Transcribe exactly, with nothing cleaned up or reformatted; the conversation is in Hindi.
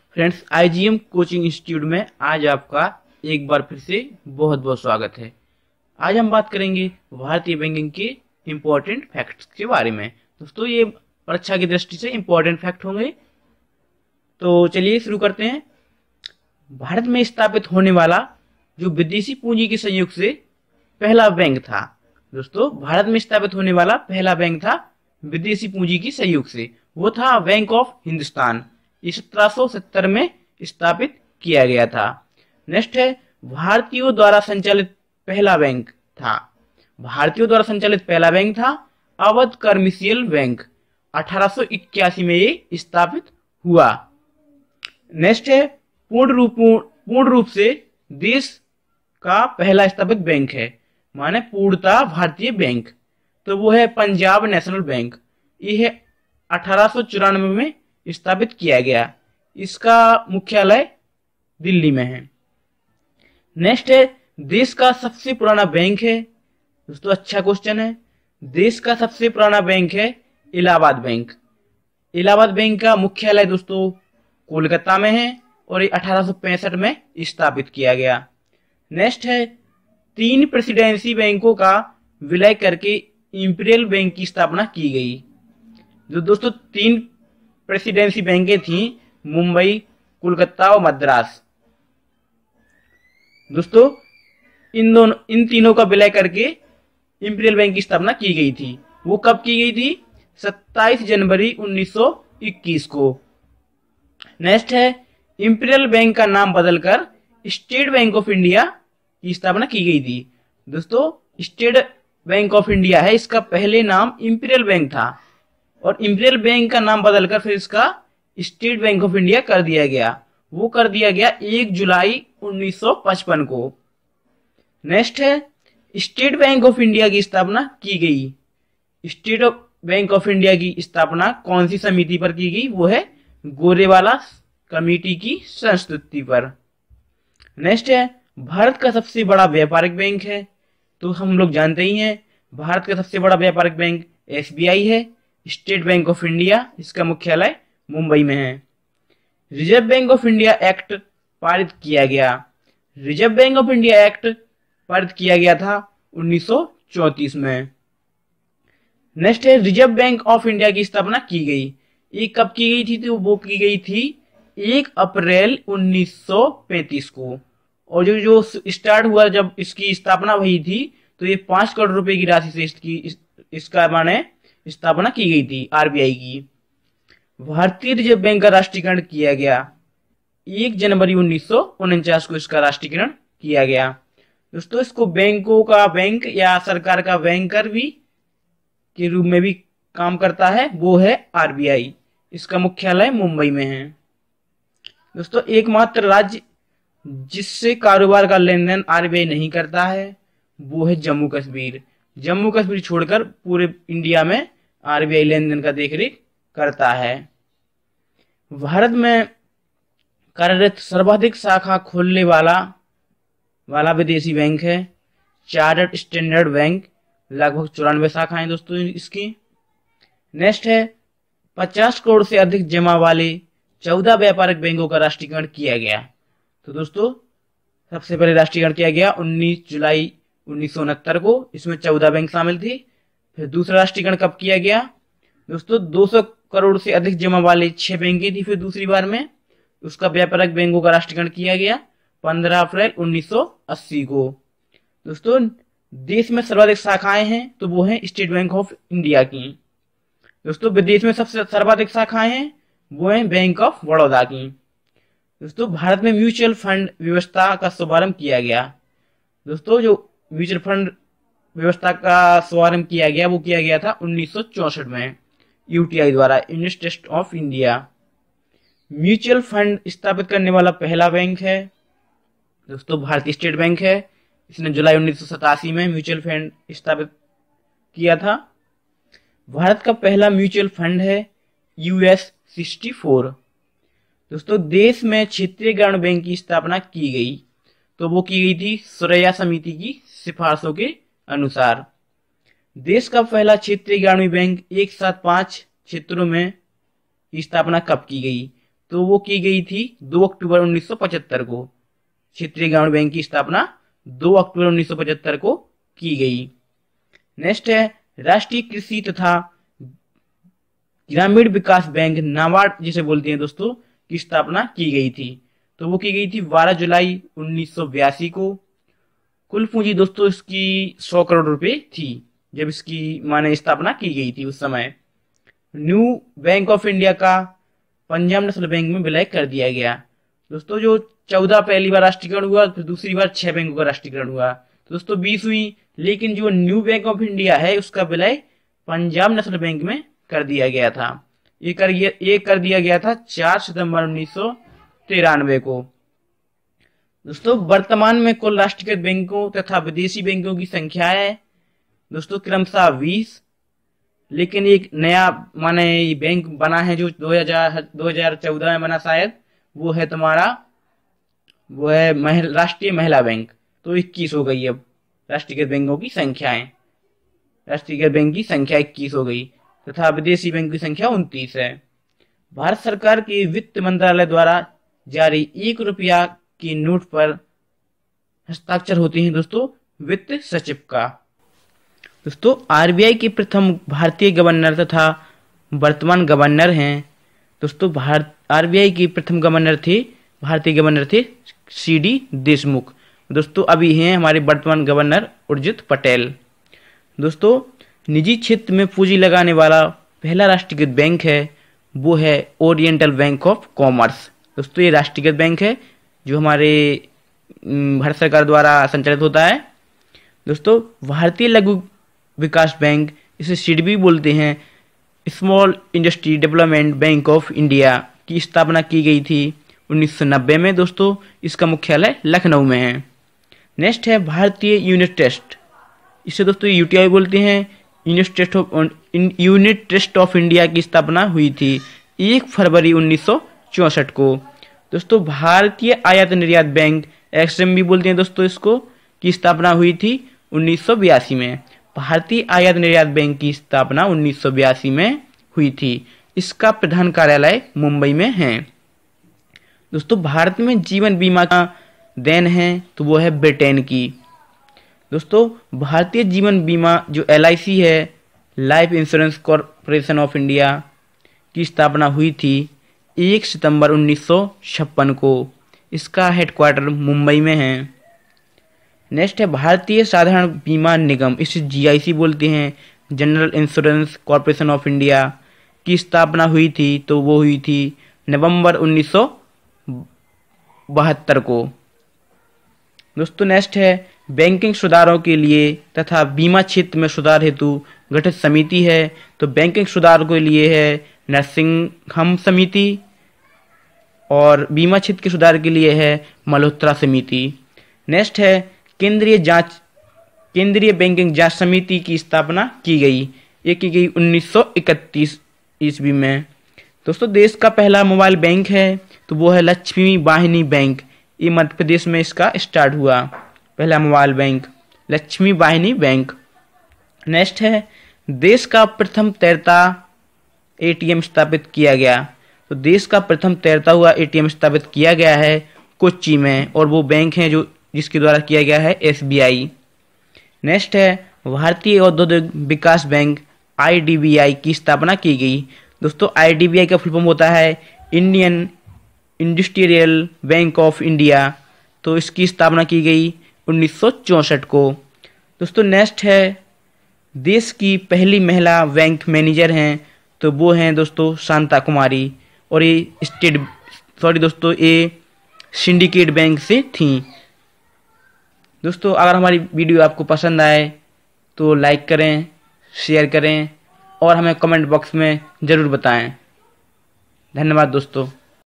फ्रेंड्स, आईजीएम कोचिंग इंस्टीट्यूट में आज आपका एक बार फिर से बहुत बहुत स्वागत है। आज हम बात करेंगे भारतीय बैंकिंग के इम्पोर्टेंट फैक्ट्स के बारे में। दोस्तों, ये परीक्षा की दृष्टि से इम्पोर्टेंट फैक्ट होंगे, तो चलिए शुरू करते हैं। भारत में स्थापित होने वाला जो विदेशी पूंजी के संयोग से पहला बैंक था, दोस्तों भारत में स्थापित होने वाला पहला बैंक था विदेशी पूंजी की सहयोग से, वो था बैंक ऑफ हिंदुस्तान। सत्रह सौ सत्तर में स्थापित किया गया था। नेक्स्ट है, भारतीयों द्वारा संचालित पहला बैंक था भारतीयों द्वारा संचालित पहला बैंक था अवध कमर्शियल बैंक। अठारह सौ इक्यासी में ये स्थापित हुआ। नेक्स्ट है, पूर्ण रूप पूर्ण रूप से देश का पहला स्थापित बैंक है, माने पूर्णतः भारतीय बैंक, तो वो है पंजाब नेशनल बैंक। यह अठारह सौ चौरानवे में स्थापित किया गया। इसका मुख्यालय दिल्ली में है। नेक्स्ट है, देश का सबसे पुराना बैंक है। दोस्तों अच्छा क्वेश्चन है। देश का सबसे पुराना बैंक है इलाहाबाद बैंक। इलाहाबाद बैंक का मुख्यालय दोस्तों कोलकाता में है और ये अठारह सौ पैंसठ में स्थापित किया गया। नेक्स्ट है, तीन प्रेसिडेंसी बैंकों का विलय करके इंपीरियल बैंक की स्थापना की गई। जो दोस्तों तीन प्रेसिडेंसी बैंकें थी, मुंबई, कोलकाता और मद्रास। दोस्तों इन दोनों इन तीनों का विलय करके इंपीरियल बैंक की स्थापना की गई थी। वो कब की गई थी? सत्ताईस जनवरी उन्नीस सौ इक्कीस को। नेक्स्ट है, इंपीरियल बैंक का नाम बदलकर स्टेट बैंक ऑफ इंडिया की स्थापना की गई थी। दोस्तों स्टेट बैंक ऑफ इंडिया है, इसका पहले नाम इंपीरियल बैंक था और इंपीरियल बैंक का नाम बदलकर फिर इसका स्टेट बैंक ऑफ इंडिया कर दिया गया। वो कर दिया गया एक जुलाई उन्नीस सौ पचपन को। नेक्स्ट है, स्टेट बैंक ऑफ इंडिया की स्थापना की गई। स्टेट बैंक ऑफ इंडिया की स्थापना कौन सी समिति पर की गई? वो है गोरेवाला कमेटी की संस्तुति पर। नेक्स्ट है, भारत का सबसे बड़ा व्यापारिक बैंक है, तो हम लोग जानते ही हैं भारत का सबसे बड़ा व्यापारिक बैंक एसबीआई है। स्टेट बैंक ऑफ इंडिया, इसका मुख्यालय मुंबई में है। Reserve Bank of India Act पारित किया गया। Reserve Bank of India Act पारित किया गया था उन्नीस सौ चौंतीस में। नेक्स्ट है, रिजर्व बैंक ऑफ इंडिया की स्थापना की गई। ये कब की गई थी? तो वो की गई थी एक अप्रैल उन्नीस सौ पैंतीस को। और जो जो स्टार्ट हुआ, जब इसकी स्थापना हुई थी, तो ये पांच करोड़ रुपए की राशि से इसकी इस, इसका माने स्थापना की गई थी आरबीआई की। भारतीय रिजर्व बैंक का राष्ट्रीयकरण किया गया एक जनवरी उन्नीस सौ उनचास को। इसका राष्ट्रीयकरण किया गया। दोस्तों इसको बैंकों का बैंक या सरकार का बैंकर भी के रूप में भी काम करता है, वो है आरबीआई। इसका मुख्यालय मुंबई में है। दोस्तों एकमात्र राज्य जिससे कारोबार का लेन देन आरबीआई नहीं करता है, वो है जम्मू कश्मीर। जम्मू कश्मीर छोड़कर पूरे इंडिया में आरबीआई लेन देन का देखरेख करता है। भारत में कार्यरत सर्वाधिक शाखा खोलने वाला वाला विदेशी बैंक है चार्टर्ड स्टैंडर्ड बैंक। लगभग चौरानवे शाखाएं दोस्तों इसकी। नेक्स्ट है, पचास करोड़ से अधिक जमा वाले चौदह व्यापारिक बैंकों का राष्ट्रीयकरण किया गया। तो दोस्तों सबसे पहले राष्ट्रीयकरण किया गया उन्नीस जुलाई उन्नीस सौ उनहत्तर को। इसमें चौदह बैंक शामिल थी। फिर दूसरा राष्ट्रीयकरण कब किया गया? दोस्तों दो सौ करोड़ से अधिक जमा वाले छह बैंकें थी। फिर दूसरी बार में उसका व्यापारिक बैंकों का राष्ट्रीयकरण किया गया पंद्रह अप्रैल उन्नीस सौ अस्सी को। दोस्तों देश में सर्वाधिक शाखाएं हैं, तो वो है स्टेट बैंक ऑफ इंडिया की। दोस्तों विदेश में सबसे सर्वाधिक शाखाएं हैं, वो है बैंक ऑफ बड़ौदा की। दोस्तों भारत में म्यूचुअल फंड व्यवस्था का शुभारंभ किया गया। दोस्तों जो म्यूचुअल फंड व्यवस्था का शुभारंभ किया गया, वो किया गया था उन्नीस सौ चौसठ में यूटीआई द्वारा, United States of India. Mutual fund स्थापित करने वाला पहला बैंक है दोस्तों भारतीय स्टेट बैंक है। इसने जुलाई उन्नीस सौ सतासी में म्यूचुअल फंड स्थापित किया था। भारत का पहला म्यूचुअल फंड है यूएस सिक्सटी फोर। दोस्तों देश में क्षेत्रीय ग्रामीण बैंक की स्थापना की गई, तो वो की गई थी सुरैया समिति की सिफारिशों के अनुसार। देश का पहला क्षेत्रीय ग्रामीण बैंक एक साथ पांच क्षेत्रों में स्थापना कब की गई? तो वो की गई थी दो अक्टूबर उन्नीस सौ पचहत्तर को। क्षेत्रीय ग्रामीण बैंक की स्थापना दो अक्टूबर उन्नीस सौ पचहत्तर को की गई। नेक्स्ट है राष्ट्रीय कृषि तथा ग्रामीण विकास बैंक नाबार्ड जिसे बोलते हैं दोस्तों, की स्थापना की गई थी। तो वो की गई थी बारह जुलाई उन्नीस सौ बयासी को। कुल पूंजी दोस्तों इसकी सौ करोड़ रुपए थी जब इसकी माने स्थापना की गई थी उस समय। न्यू बैंक ऑफ इंडिया का पंजाब नेशनल बैंक में विलय कर दिया गया। दोस्तों जो चौदह पहली बार राष्ट्रीयकरण हुआ, फिर दूसरी बार छह बैंकों का राष्ट्रीयकरण हुआ, तो दोस्तों बीस हुई, लेकिन जो न्यू बैंक ऑफ इंडिया है उसका विलय पंजाब नेशनल बैंक में कर दिया गया था। ये कर ये कर दिया गया था चार सितंबर उन्नीस सौ तिरानवे को। दोस्तों वर्तमान में कुल राष्ट्रीयकृत बैंकों तथा विदेशी बैंकों की संख्या है दोस्तों क्रमशः बीस, लेकिन एक नया माने बैंक बना है जो दो हज़ार चौदह में बना शायद, वो है तुम्हारा वो है महल, राष्ट्रीय महिला बैंक। तो इक्कीस हो गई अब राष्ट्रीयकृत बैंकों की संख्याएं। राष्ट्रीयकृत बैंक की संख्या इक्कीस हो गई तथा विदेशी बैंक की संख्या उनतीस है। भारत सरकार के वित्त मंत्रालय द्वारा जारी एक रुपया के नोट पर हस्ताक्षर होते हैं दोस्तों वित्त सचिव का। दोस्तों आरबीआई के प्रथम भारतीय गवर्नर तथा वर्तमान गवर्नर हैं दोस्तों भारत आरबीआई के प्रथम गवर्नर थे भारतीय गवर्नर थे सी डी देशमुख। दोस्तों अभी हैं हमारे वर्तमान गवर्नर उर्जित पटेल। दोस्तों निजी क्षेत्र में पूंजी लगाने वाला पहला राष्ट्रीयकृत बैंक है वो है ओरिएंटल बैंक ऑफ कॉमर्स। दोस्तों ये राष्ट्रीयकृत बैंक है जो हमारे भारत सरकार द्वारा संचालित होता है। दोस्तों भारतीय लघु विकास बैंक, इसे सिडबी बोलते हैं, small industry development bank of India की स्थापना की गई थी उन्नीस सौ नब्बे में। दोस्तों इसका मुख्यालय लखनऊ में है। नेक्स्ट है भारतीय यूनिट ट्रस्ट, इसे दोस्तों यूटीआई बोलते हैं, unit trust of unit trust of India की स्थापना हुई थी एक फरवरी उन्नीस सौ चौसठ को। दोस्तों भारतीय आयात निर्यात बैंक, एक्सएम भी बोलते हैं दोस्तों इसको, की स्थापना हुई थी उन्नीस सौ बयासी में। भारतीय आयात निर्यात बैंक की स्थापना उन्नीस सौ बयासी में हुई थी। इसका प्रधान कार्यालय मुंबई में है। दोस्तों भारत में जीवन बीमा का देन है तो वो है ब्रिटेन की। दोस्तों भारतीय जीवन बीमा जो एल आई सी है, life insurance corporation of India, की स्थापना हुई थी एक सितंबर उन्नीस सौ छप्पन को। इसका हेडक्वार्टर मुंबई में है। नेक्स्ट है भारतीय साधारण बीमा निगम, इसे जीआईसी बोलते हैं, general insurance corporation of India, की स्थापना हुई थी तो वो हुई थी नवंबर उन्नीस सौ बहत्तर को। दोस्तों नेक्स्ट है बैंकिंग सुधारों के लिए तथा बीमा क्षेत्र में सुधार हेतु गठित समिति है। तो बैंकिंग सुधार के लिए है नरसिंघम समिति और बीमा क्षेत्र के सुधार के लिए है मल्होत्रा समिति। नेक्स्ट है केंद्रीय जांच केंद्रीय बैंकिंग जांच समिति की स्थापना की गई, ये की गई उन्नीस सौ इकतीस ईस्वी में। दोस्तों देश का पहला मोबाइल बैंक है तो वो है लक्ष्मी वाहिनी बैंक, ये मध्य प्रदेश में इसका स्टार्ट हुआ पहला मोबाइल बैंक, लक्ष्मी वाहिनी बैंक। नेक्स्ट है देश का प्रथम तैरता एटीएम स्थापित किया गया। तो देश का प्रथम तैरता हुआ एटीएम स्थापित किया गया है कोच्चि में, और वो बैंक है जो जिसके द्वारा किया गया है एसबीआई। नेक्स्ट है भारतीय औद्योगिक विकास बैंक आईडीबीआई की स्थापना की गई। दोस्तों आईडीबीआई का फुल फॉर्म होता है Indian industrial bank of India, तो इसकी स्थापना की गई उन्नीस सौ चौसठ को। दोस्तों नेक्स्ट है देश की पहली महिला बैंक मैनेजर हैं तो वो हैं दोस्तों शांता कुमारी, और ये स्टेट सॉरी दोस्तों ये सिंडिकेट बैंक से थी। दोस्तों अगर हमारी वीडियो आपको पसंद आए तो लाइक करें, शेयर करें और हमें कमेंट बॉक्स में ज़रूर बताएं। धन्यवाद दोस्तों।